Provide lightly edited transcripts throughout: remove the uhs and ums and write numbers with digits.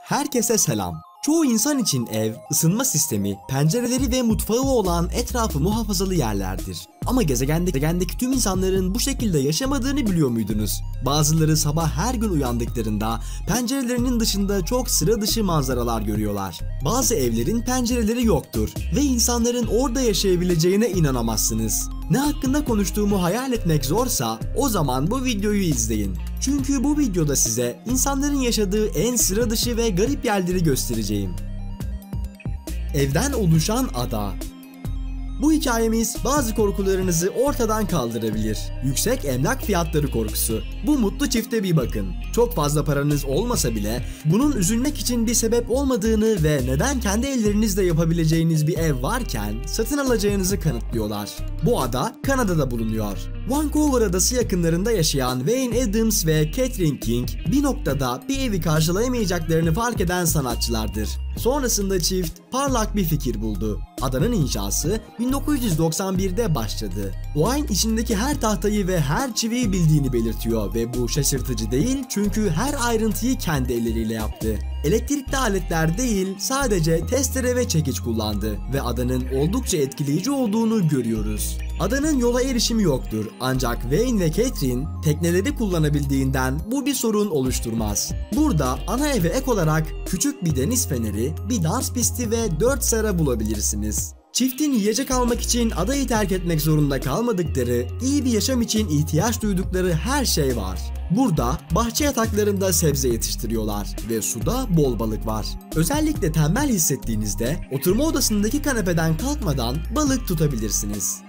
Herkese selam. Çoğu insan için ev, ısınma sistemi, pencereleri ve mutfağı olan etrafı muhafazalı yerlerdir. Ama gezegendeki tüm insanların bu şekilde yaşamadığını biliyor muydunuz? Bazıları sabah her gün uyandıklarında pencerelerinin dışında çok sıra dışı manzaralar görüyorlar. Bazı evlerin pencereleri yoktur ve insanların orada yaşayabileceğine inanamazsınız. Ne hakkında konuştuğumu hayal etmek zorsa o zaman bu videoyu izleyin. Çünkü bu videoda size insanların yaşadığı en sıra dışı ve garip yerleri göstereceğim. Evden oluşan ada. Bu hikayemiz bazı korkularınızı ortadan kaldırabilir. Yüksek emlak fiyatları korkusu. Bu mutlu çifte bir bakın. Çok fazla paranız olmasa bile bunun üzülmek için bir sebep olmadığını ve neden kendi ellerinizle yapabileceğiniz bir ev varken satın alacağınızı kanıtlıyorlar. Bu ada Kanada'da bulunuyor. Vancouver adası yakınlarında yaşayan Wayne Adams ve Catherine King bir noktada bir evi karşılayamayacaklarını fark eden sanatçılardır. Sonrasında çift parlak bir fikir buldu. Adanın inşası 1991'de başladı. Wayne içindeki her tahtayı ve her çiviyi bildiğini belirtiyor ve bu şaşırtıcı değil çünkü her ayrıntıyı kendi elleriyle yaptı. Elektrikli aletler değil, sadece testere ve çekiç kullandı ve adanın oldukça etkileyici olduğunu görüyoruz. Adanın yola erişimi yoktur ancak Wayne ve Catherine tekneleri kullanabildiğinden bu bir sorun oluşturmaz. Burada ana eve ek olarak küçük bir deniz feneri, bir dans pisti ve 4 sera bulabilirsiniz. Çiftin yiyecek almak için adayı terk etmek zorunda kalmadıkları, iyi bir yaşam için ihtiyaç duydukları her şey var. Burada bahçe yataklarında sebze yetiştiriyorlar ve suda bol balık var. Özellikle tembel hissettiğinizde oturma odasındaki kanepeden kalkmadan balık tutabilirsiniz.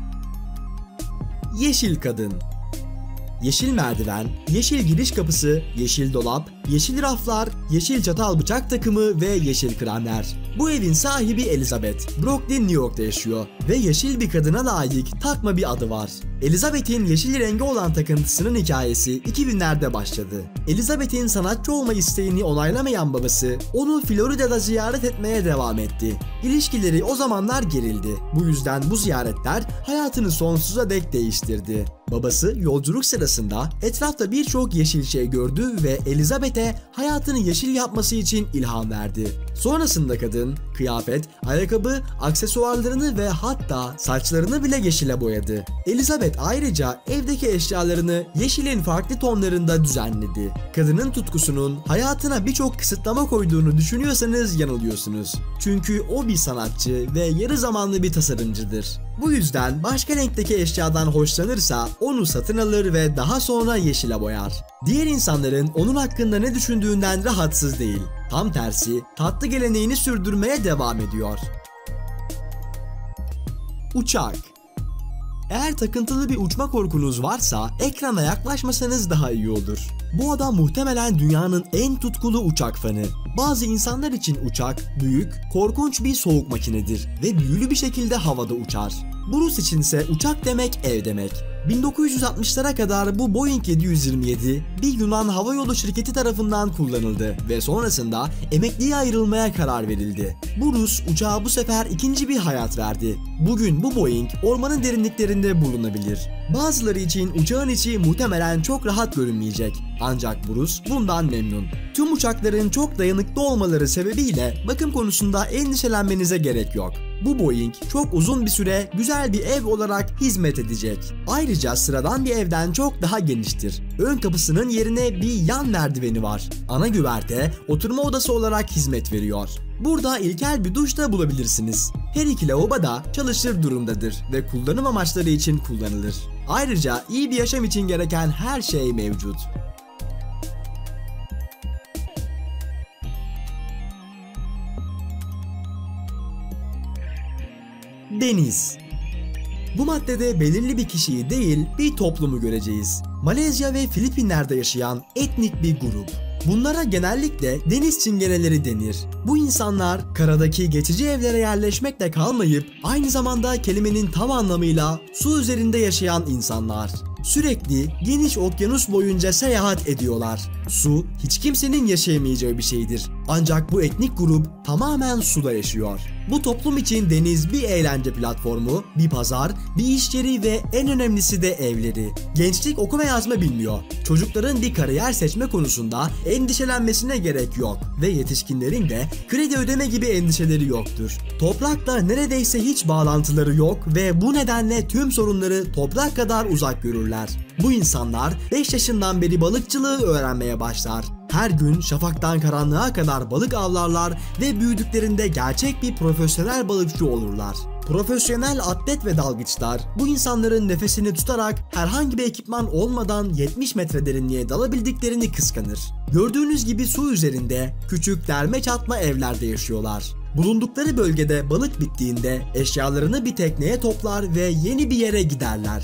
Yeşil kadın. Yeşil merdiven, yeşil giriş kapısı, yeşil dolap, yeşil raflar, yeşil çatal bıçak takımı ve yeşil kremler. Bu evin sahibi Elizabeth, Brooklyn, New York'ta yaşıyor ve yeşil bir kadına layık takma bir adı var. Elizabeth'in yeşil rengi olan takıntısının hikayesi 2000'lerde başladı. Elizabeth'in sanatçı olma isteğini onaylamayan babası onu Florida'da ziyaret etmeye devam etti. İlişkileri o zamanlar gerildi. Bu yüzden bu ziyaretler hayatını sonsuza dek değiştirdi. Babası yolculuk sırasında etrafta birçok yeşil şey gördü ve Elizabeth'e hayatını yeşil yapması için ilham verdi. Sonrasında kadın kıyafet, ayakkabı, aksesuarlarını ve hatta saçlarını bile yeşile boyadı. Elizabeth ayrıca evdeki eşyalarını yeşilin farklı tonlarında düzenledi. Kadının tutkusunun hayatına birçok kısıtlama koyduğunu düşünüyorsanız yanılıyorsunuz. Çünkü o bir sanatçı ve yarı zamanlı bir tasarımcıdır. Bu yüzden başka renkteki eşyadan hoşlanırsa onu satın alır ve daha sonra yeşile boyar. Diğer insanların onun hakkında ne düşündüğünden rahatsız değil. Tam tersi, tatlı geleneğini sürdürmeye devam ediyor. Uçak. Eğer takıntılı bir uçma korkunuz varsa ekrana yaklaşmasanız daha iyi olur. Bu adam muhtemelen dünyanın en tutkulu uçak fanı. Bazı insanlar için uçak büyük, korkunç bir soğuk makinedir ve büyülü bir şekilde havada uçar. Bruce içinse uçak demek ev demek. 1960'lara kadar bu Boeing 727 bir Yunan havayolu şirketi tarafından kullanıldı ve sonrasında emekliye ayrılmaya karar verildi. Bruce uçağa bu sefer ikinci bir hayat verdi. Bugün bu Boeing ormanın derinliklerinde bulunabilir. Bazıları için uçağın içi muhtemelen çok rahat görünmeyecek. Ancak Bruce bundan memnun. Tüm uçakların çok dayanıklı olmaları sebebiyle bakım konusunda endişelenmenize gerek yok. Bu Boeing çok uzun bir süre güzel bir ev olarak hizmet edecek. Ayrıca sıradan bir evden çok daha geniştir. Ön kapısının yerine bir yan merdiveni var. Ana güverte oturma odası olarak hizmet veriyor. Burada ilkel bir duş da bulabilirsiniz. Her iki lavabo da çalışır durumdadır ve kullanım amaçları için kullanılır. Ayrıca iyi bir yaşam için gereken her şey mevcut. Deniz. Bu maddede belirli bir kişiyi değil, bir toplumu göreceğiz. Malezya ve Filipinler'de yaşayan etnik bir grup. Bunlara genellikle deniz çingeneleri denir. Bu insanlar karadaki geçici evlere yerleşmekle kalmayıp aynı zamanda kelimenin tam anlamıyla su üzerinde yaşayan insanlar. Sürekli geniş okyanus boyunca seyahat ediyorlar. Su hiç kimsenin yaşayamayacağı bir şeydir. Ancak bu etnik grup tamamen suda yaşıyor. Bu toplum için deniz bir eğlence platformu, bir pazar, bir iş yeri ve en önemlisi de evleri. Gençlik okuma yazma bilmiyor. Çocukların bir kariyer seçme konusunda endişelenmesine gerek yok ve yetişkinlerin de kredi ödeme gibi endişeleri yoktur. Toprakla neredeyse hiç bağlantıları yok ve bu nedenle tüm sorunları toprak kadar uzak görürler. Bu insanlar 5 yaşından beri balıkçılığı öğrenmeye başlar. Her gün şafaktan karanlığa kadar balık avlarlar ve büyüdüklerinde gerçek bir profesyonel balıkçı olurlar. Profesyonel atlet ve dalgıçlar bu insanların nefesini tutarak herhangi bir ekipman olmadan 70 metre derinliğe dalabildiklerini kıskanır. Gördüğünüz gibi su üzerinde küçük derme çatma evlerde yaşıyorlar. Bulundukları bölgede balık bittiğinde eşyalarını bir tekneye toplar ve yeni bir yere giderler.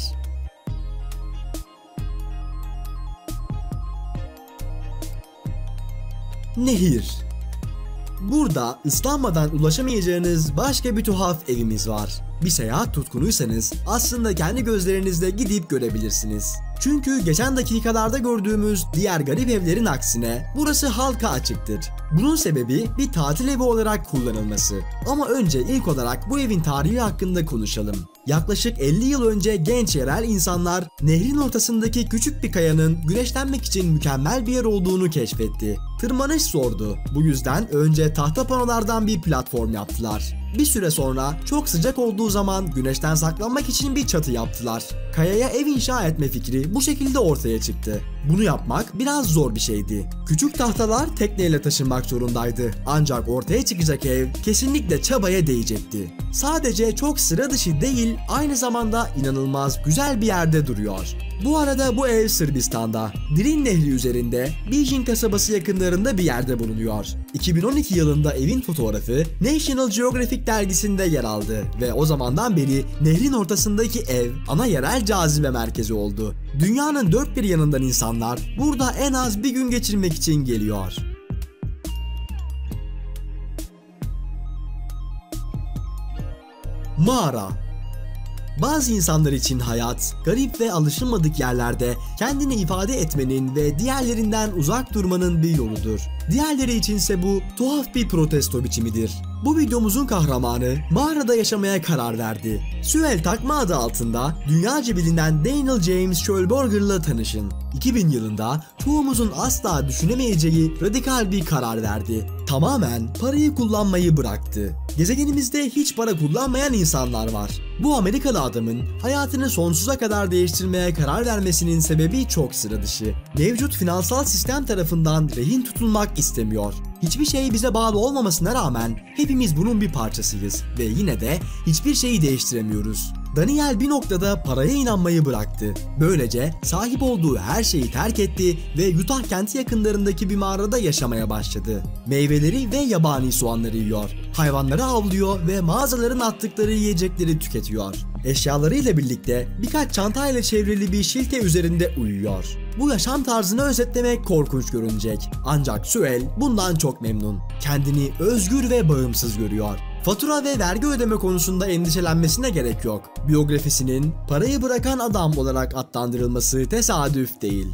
Nehir. Burada ıslanmadan ulaşamayacağınız başka bir tuhaf evimiz var. Bir seyahat tutkunuysanız aslında kendi gözlerinizle gidip görebilirsiniz. Çünkü geçen dakikalarda gördüğümüz diğer garip evlerin aksine burası halka açıktır. Bunun sebebi bir tatil evi olarak kullanılması. Ama önce ilk olarak bu evin tarihi hakkında konuşalım. Yaklaşık 50 yıl önce genç yerel insanlar nehrin ortasındaki küçük bir kayanın güneşlenmek için mükemmel bir yer olduğunu keşfetti. Tırmanış zordu. Bu yüzden önce tahta panolardan bir platform yaptılar. Bir süre sonra çok sıcak olduğu zaman güneşten saklanmak için bir çatı yaptılar. Kayaya ev inşa etme fikri bu şekilde ortaya çıktı. Bunu yapmak biraz zor bir şeydi. Küçük tahtalar tekneyle taşınmak zorundaydı. Ancak ortaya çıkacak ev kesinlikle çabaya değecekti. Sadece çok sıra dışı değil, aynı zamanda inanılmaz güzel bir yerde duruyor. Bu arada bu ev Sırbistan'da, Drin Nehri üzerinde Bijin kasabası yakınlarında bir yerde bulunuyor. 2012 yılında evin fotoğrafı National Geographic dergisinde yer aldı ve o zamandan beri nehrin ortasındaki ev ana yerel cazibe merkezi oldu. Dünyanın dört bir yanından insanlar burada en az bir gün geçirmek için geliyor. Mağara. Bazı insanlar için hayat, garip ve alışılmadık yerlerde kendini ifade etmenin ve diğerlerinden uzak durmanın bir yoludur. Diğerleri içinse bu tuhaf bir protesto biçimidir. Bu videomuzun kahramanı mağarada yaşamaya karar verdi. Suel takma adı altında dünyaca bilinen Daniel James Schölberger'la tanışın. 2000 yılında çoğumuzun asla düşünemeyeceği radikal bir karar verdi. Tamamen parayı kullanmayı bıraktı. Gezegenimizde hiç para kullanmayan insanlar var. Bu Amerikalı adamın hayatını sonsuza kadar değiştirmeye karar vermesinin sebebi çok sıra dışı. Mevcut finansal sistem tarafından rehin tutulmak istemiyor. Hiçbir şey bize bağlı olmamasına rağmen hepimiz bunun bir parçasıyız ve yine de hiçbir şeyi değiştiremiyoruz. Daniel bir noktada paraya inanmayı bıraktı. Böylece sahip olduğu her şeyi terk etti ve Utah kenti yakınlarındaki bir mağarada yaşamaya başladı. Meyveleri ve yabani soğanları yiyor, hayvanları avlıyor ve mağazaların attıkları yiyecekleri tüketiyor. Eşyalarıyla birlikte birkaç çantayla çevrili bir şilte üzerinde uyuyor. Bu yaşam tarzını özetlemek korkunç görünecek. Ancak Suel bundan çok memnun. Kendini özgür ve bağımsız görüyor. Fatura ve vergi ödeme konusunda endişelenmesine gerek yok. Biyografisinin parayı bırakan adam olarak adlandırılması tesadüf değil.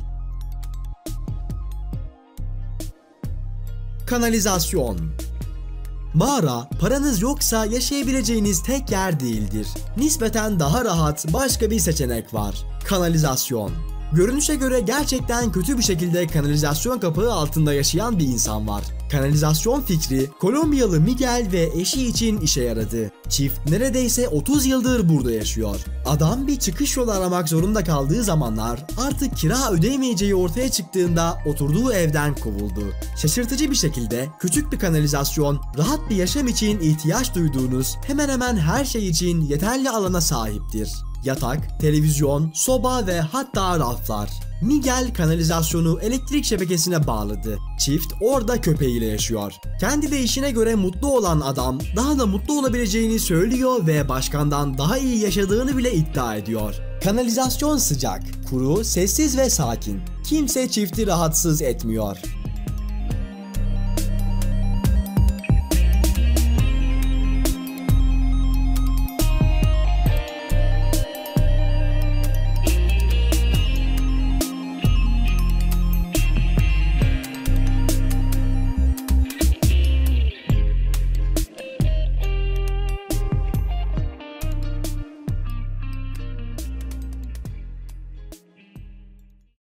Kanalizasyon. Mağara, paranız yoksa yaşayabileceğiniz tek yer değildir. Nispeten daha rahat başka bir seçenek var. Kanalizasyon. Görünüşe göre gerçekten kötü bir şekilde kanalizasyon kapağı altında yaşayan bir insan var. Kanalizasyon fikri Kolombiyalı Miguel ve eşi için işe yaradı. Çift neredeyse 30 yıldır burada yaşıyor. Adam bir çıkış yolu aramak zorunda kaldığı zamanlar artık kira ödeyemeyeceği ortaya çıktığında oturduğu evden kovuldu. Şaşırtıcı bir şekilde küçük bir kanalizasyon rahat bir yaşam için ihtiyaç duyduğunuz hemen hemen her şey için yeterli alana sahiptir. Yatak, televizyon, soba ve hatta raflar. Miguel kanalizasyonu elektrik şebekesine bağladı. Çift orada köpeğiyle yaşıyor. Kendi de işine göre mutlu olan adam daha da mutlu olabileceğini söylüyor ve başkandan daha iyi yaşadığını bile iddia ediyor. Kanalizasyon sıcak, kuru, sessiz ve sakin. Kimse çifti rahatsız etmiyor.